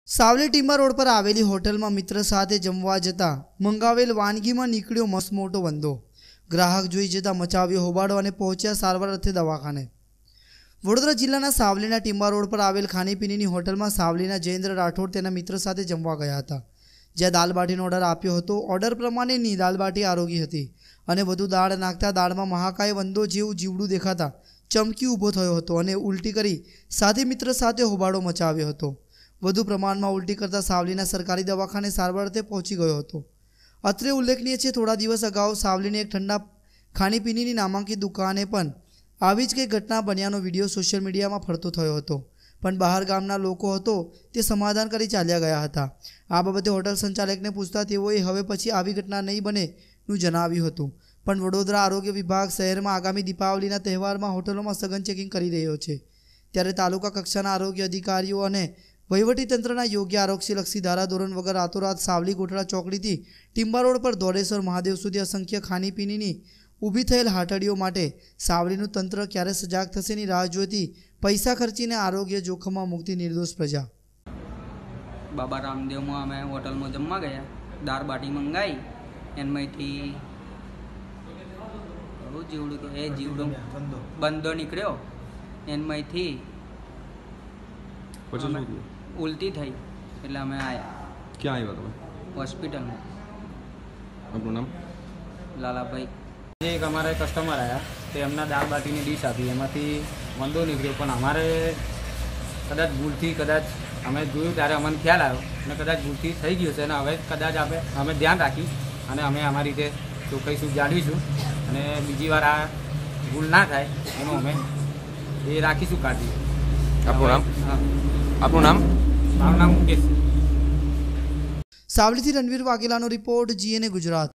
સાવલી ટીંબા road પર આવેલી હોટલમાં મિત્ર સાથે જમવા જતા મંગાવેલ વાનગીમાં નીકળ્યો મસ્ત મોટો વંદો। ગ્રાહક જોઈ જતા મચાવ્યો હોબાળો અને પહોંચ્યા સારવાર અર્થે દવાખાને। વડોદરા જિલ્લાના સાવલીના ટીંબા રોડ પર આવેલ ખાણીપીણીની હોટલમાં સાવલીના જયેન્દ્ર રાઠોડ તેના મિત્ર સાથે જમવા ગયા હતા, જ્યાં દાલ બાટીનો ઓર્ડર આપ્યો હતો। ઓર્ડર પ્રમાણેની દાલ બાટી આરોગી હતી અને વધુ દાળ નાખતા દાળમાં મહાકાય વંદો જેવું જીવડું દેખાતા ચમકી ઊભો થયો હતો અને ઉલટી કરી સાથી મિત્ર સાથે હોબાળો મચાવ્યો હતો। વધુ પ્રમાણમાં ઉલટી કરતા સાવલીના સરકારી દવાખાને સારવાર અર્થે પહોંચી ગયો હતો। અત્રે ઉલ્લેખનીય છે, થોડા દિવસ અગાઉ સાવલીની એક ઠંડા ખાણીપીણીની નામાંકિત દુકાને પણ આવી જ કંઈ ઘટના બન્યાનો વિડીયો સોશિયલ મીડિયામાં ફરતો થયો હતો, પણ બહાર ગામના લોકો હતો તે સમાધાન કરી ચાલ્યા ગયા હતા। આ બાબતે હોટલ સંચાલકને પૂછતા તેઓએ હવે પછી આવી ઘટના નહીં બનેનું જણાવ્યું હતું, પણ વડોદરા આરોગ્ય વિભાગ શહેરમાં આગામી દીપાવલીના તહેવારમાં હોટલોમાં સઘન ચેકિંગ કરી રહ્યો છે, ત્યારે તાલુકા કક્ષાના આરોગ્ય અધિકારીઓ અને વહીવટીતંત્રના યોગ્ય આરોગ્યલક્ષી ધારાધોરણ વગર રાતોરાત સાવલી ગોઠડા ચોકડીથી ટીંબા રોડ પર દોડેશ્વર મહાદેવ સુધી અસંખ્ય ખાણીપીણીની ઊભી થયેલ હાટડીઓ માટે સાવલીનું તંત્ર ક્યારે સજાગ થશેની રાહ જોતી પૈસા ખર્ચીને આરોગ્ય જોખમમાં મૂકતી નિર્દોષ પ્રજા। બાબા રામદેવમાં અમે હોટલમાં જમવા ગયા, દાળ બાટી મંગાવી, એમાંથી જીવડો બંધો નીકળ્યો, એમાંથી ઉલટી થઈ એટલે અમે આવ્યા। ક્યાં આવ્યા તમે? હોસ્પિટલમાં। આપનું નામ? લાલાભાઈ। એક અમારે કસ્ટમર આવ્યા, તે એમના દાળ બાટીની ડીશ આપી, એમાંથી વંદો નીકળ્યો, પણ અમારે કદાચ ભૂલથી અમે જોયું ત્યારે અમને ખ્યાલ આવ્યો અને કદાચ ભૂલથી થઈ ગયું છે, અને હવે કદાચ અમે ધ્યાન રાખ્યું અને અમે અમારી રીતે ચોખ્ખાઈશું જાળવીશું અને બીજી વાર આ ભૂલ ના થાય એનું અમે એ રાખીશું કાળજી। આપનું નામ? આપનું નામ? મારું નામ મુકેશ। સાવલીથી રણવીર વાઘેલાનો રિપોર્ટ, GNA ગુજરાત।